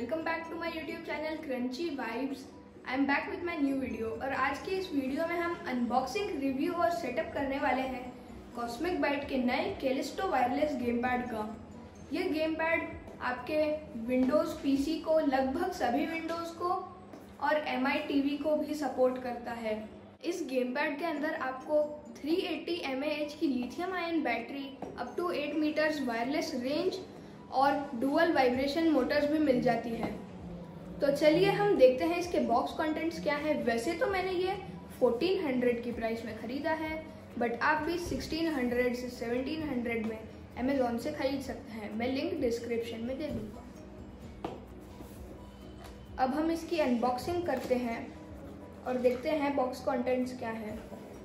Welcome back to my YouTube channel crunchy vibes. I am back with my new video और आज की इस video में हम अनबॉक्सिंग, रिव्यू और सेटअप करने वाले हैं कॉस्मिक बाइट के नए कैलिस्टो वायरलेस गेम पैड का। ये गेम पैड आपके विंडोज़ पीसी को, लगभग सभी विंडोज़ को और MI टीवी को भी सपोर्ट करता है। इस गेम पैड के अंदर आपको 380 mAh की lithium ion battery, up to 8 metres wireless range और डुअल वाइब्रेशन मोटर्स भी मिल जाती है। तो चलिए हम देखते हैं इसके बॉक्स कंटेंट्स क्या है। वैसे तो मैंने ये 1400 की प्राइस में ख़रीदा है, बट आप भी 1600 से 1700 में अमेज़ॉन से ख़रीद सकते हैं। मैं लिंक डिस्क्रिप्शन में दे दूँगा। अब हम इसकी अनबॉक्सिंग करते हैं और देखते हैं बॉक्स कंटेंट्स क्या है।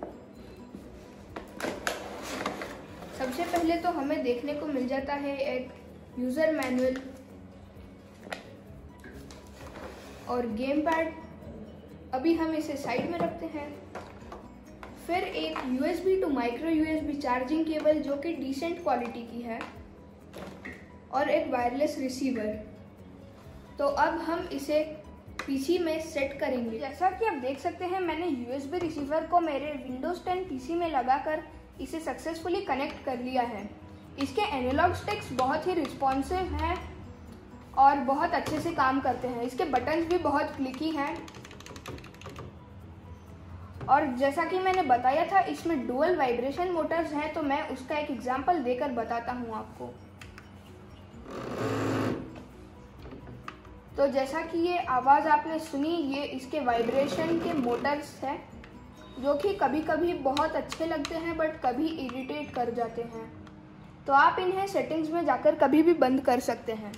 सबसे पहले तो हमें देखने को मिल जाता है एक यूज़र मैनुअल और गेम पैड। अभी हम इसे साइड में रखते हैं। फिर एक USB to micro USB charging cable जो कि डिसेंट क्वालिटी की है और एक वायरलेस रिसीवर। तो अब हम इसे PC में सेट करेंगे। जैसा कि आप देख सकते हैं, मैंने USB रिसीवर को मेरे Windows 10 PC में लगाकर इसे सक्सेसफुली कनेक्ट कर लिया है। इसके एनालॉग स्टिक्स बहुत ही रिस्पॉन्सिव हैं और बहुत अच्छे से काम करते हैं। इसके बटन्स भी बहुत क्लिकी हैं और जैसा कि मैंने बताया था, इसमें डुअल वाइब्रेशन मोटर्स हैं। तो मैं उसका एक एग्जांपल देकर बताता हूँ आपको। तो जैसा कि ये आवाज़ आपने सुनी, ये इसके वाइब्रेशन के मोटर्स हैं जो कि कभी कभी बहुत अच्छे लगते हैं बट कभी इरिटेट कर जाते हैं। तो आप इन्हें सेटिंग्स में जाकर कभी भी बंद कर सकते हैं।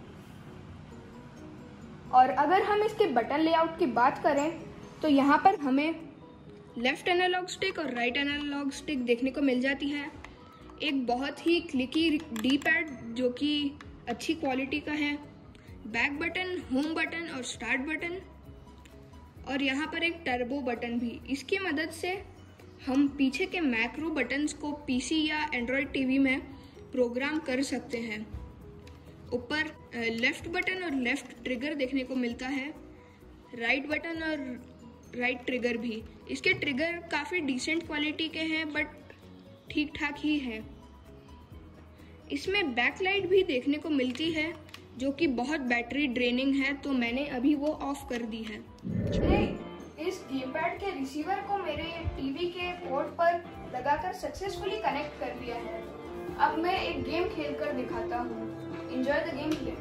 और अगर हम इसके बटन लेआउट की बात करें तो यहाँ पर हमें लेफ़्ट एनालॉग स्टिक और राइट एनालॉग स्टिक देखने को मिल जाती है। एक बहुत ही क्लिकी डी पैड जो कि अच्छी क्वालिटी का है, बैक बटन, होम बटन और स्टार्ट बटन, और यहाँ पर एक टर्बो बटन भी। इसकी मदद से हम पीछे के मैक्रो बटन्स को PC या एंड्रॉयड टीवी में प्रोग्राम कर सकते हैं। ऊपर लेफ़्ट बटन और लेफ़्ट ट्रिगर देखने को मिलता है, राइट बटन और राइट ट्रिगर भी। इसके ट्रिगर काफ़ी डिसेंट क्वालिटी के हैं बट ठीक ठाक ही है। इसमें बैकलाइट भी देखने को मिलती है जो कि बहुत बैटरी ड्रेनिंग है, तो मैंने अभी वो ऑफ कर दी है। इस गेम पैड के रिसीवर को मेरे टीवी के पोर्ट पर लगाकर सक्सेसफुली कनेक्ट कर दिया है। अब मैं एक गेम खेलकर दिखाता हूँ। Enjoy the game play.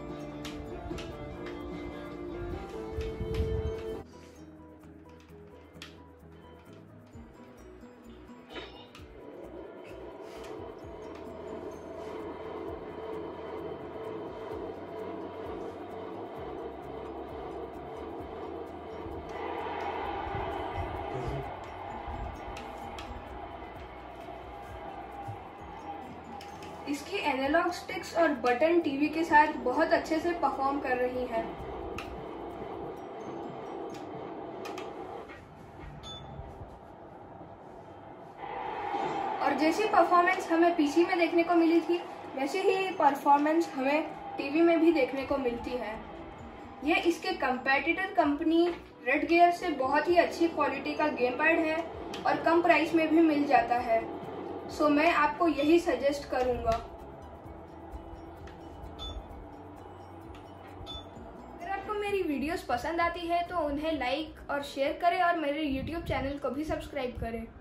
इसकी एनालॉग स्टिक्स और बटन टीवी के साथ बहुत अच्छे से परफॉर्म कर रही है। और जैसी परफॉर्मेंस हमें PC में देखने को मिली थी, वैसे ही परफॉर्मेंस हमें टीवी में भी देखने को मिलती है। ये इसके कंपेटिटर कंपनी रेड गियर से बहुत ही अच्छी क्वालिटी का गेम पैड है और कम प्राइस में भी मिल जाता है। सो मैं आपको यही सजेस्ट करूंगा। अगर आपको मेरी वीडियोस पसंद आती है तो उन्हें लाइक और शेयर करें और मेरे YouTube चैनल को भी सब्सक्राइब करें।